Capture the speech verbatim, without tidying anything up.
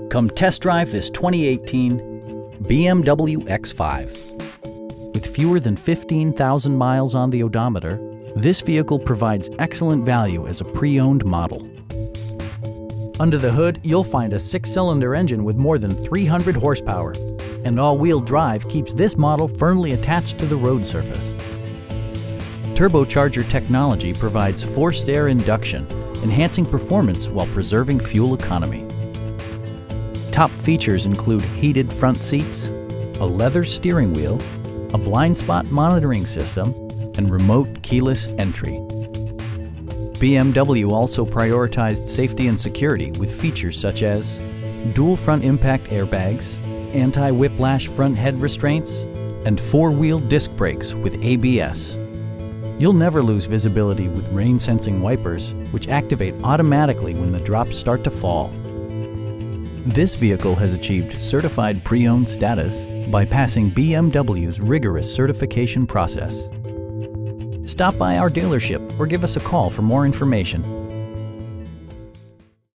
Come test drive this twenty eighteen B M W X five. With fewer than fifteen thousand miles on the odometer, this vehicle provides excellent value as a pre-owned model. Under the hood, you'll find a six-cylinder engine with more than three hundred horsepower, and all-wheel drive keeps this model firmly attached to the road surface. Turbocharger technology provides forced air induction, enhancing performance while preserving fuel economy. Top features include heated front seats, a leather steering wheel, a blind spot monitoring system, and remote keyless entry. B M W also prioritized safety and security with features such as dual front impact airbags, anti-whiplash front head restraints, and four-wheel disc brakes with A B S. You'll never lose visibility with rain-sensing wipers, which activate automatically when the drops start to fall. This vehicle has achieved certified pre-owned status by passing B M W's rigorous certification process. Stop by our dealership or give us a call for more information.